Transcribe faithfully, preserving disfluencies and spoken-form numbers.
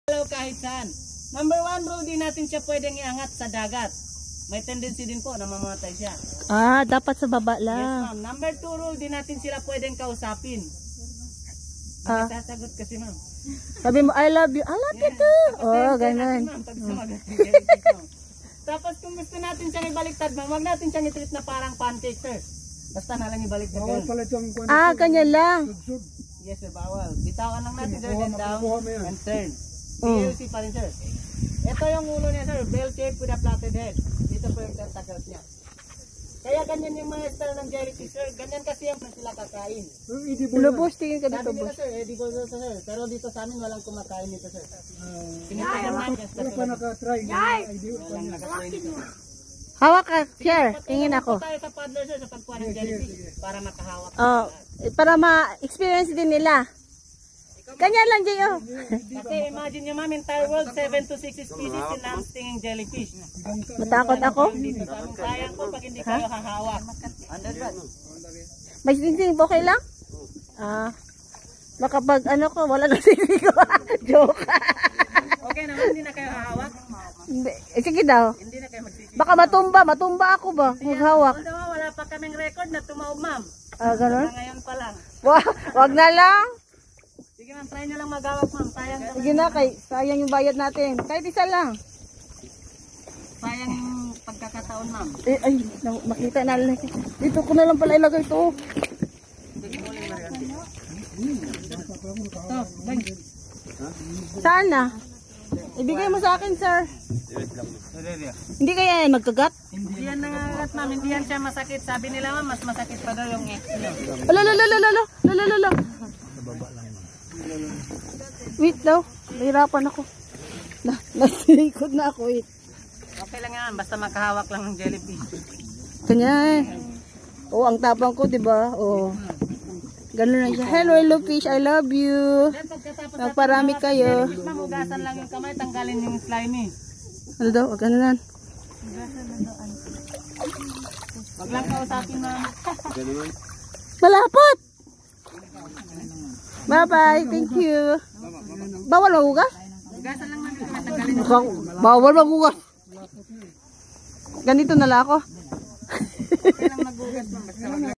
Kahit saan. Number one rule, di natin siya pwedeng iangat sa dagat. May tendency din po na mamamatay siya. Ah, dapat sa baba Yes lang. ma'am. Number two rule, di natin sila pwedeng kausapin. Ah. Sasagot kasi ma'am. Sabi mo, I love you. I love you too. Oh, ganun. Tapos kung gusto natin siyang ibaliktad ma'am, huwag natin siyang i-treat na parang pancake sir. Basta na lang ibaliktad. Bawal pala itong Ah, ganyan lang. sudsud. Yes sir, bawal. Bitawan lang natin sir, then down makukuha mo yan. and turn. Mm. B L C pa rin sir. Ito yung ulo niya sir, bell shape with a flatted head. Dito po yung tentacles niya. Kaya ganyan yung mga style ng jellyfish sir. Ganyan kasi yung sila kakain. Yung edible Hello, na. boss. Tingin ka Sabi dito, nila boss. sir, edible daw to, sir. Pero dito sa amin walang kumakain nito sir. Ah, Pinitigan namin. wala pa nakatry. Ideal pa Walang niya. nakakain nito. Hawak ka, share. Tingin ako. Tayo sa paddler sir, sa pagkuha ng jellyfish. Para makahawak. Oh, eh, para ma-experience din nila. Ganyan lang, J O. Kasi imagine nyo ma'am, entire world, seven to six species in land stinging jellyfish. Matakot ako. Dito sa amin, sayang po pag hindi kayo hahawak. May singsing, okay lang? Ah, baka pag ano ko, wala na singsing ko. Joke. Okay naman, hindi na kayo hahawak. Hindi. Eh, sige daw. Hindi na kayo magsisisi. Baka matumba, matumba ako ba? Maghawak. Although wala pa kaming record na tumaob ma'am. Ah, ganun? Na ngayon pa lang. Wag, wag na lang. Sige ma'am, try nyo lang magawak ma'am. Sayang naman. Sige na, kay, sayang yung bayad natin. Kahit isa lang. Sayang yung pagkakataon ma'am. Eh, ay, na- makita na lang. Dito ko na lang pala ilagay ito. So, bang. Saan na? Ibigay mo sa akin, sir. Hindi kaya yan magkagat? Hindi yan nangagat ma'am, hindi yan siya masakit. Sabi nila ma'am, mas masakit pa daw yung X nyo. Ala, ala, ala, ala, ala, ala, ala, ala. Wait daw. Nahirapan ako. Na, nasilikod na ako, wait. Okay lang yan, basta makahawak lang ng jellyfish. Ganyan. Oh, ang tapang ko, di ba? Oh. Ganun na siya. Hello, hello fish, I love you. Then pagkatapos Nagparami kayo. jellyfish ma'am, hugasan lang yung kamay, tanggalin yung slimy. Ano daw? Huwag ganun lang. Wag lang kausapin ma'am. Malapot! Bye-bye. Thank you. Bawal magugas? Hugasan lang namin kamay, tanggalin yung Bawal magugas. Ganito na lang ako. okay lang magugas ma'am. Basta wag lang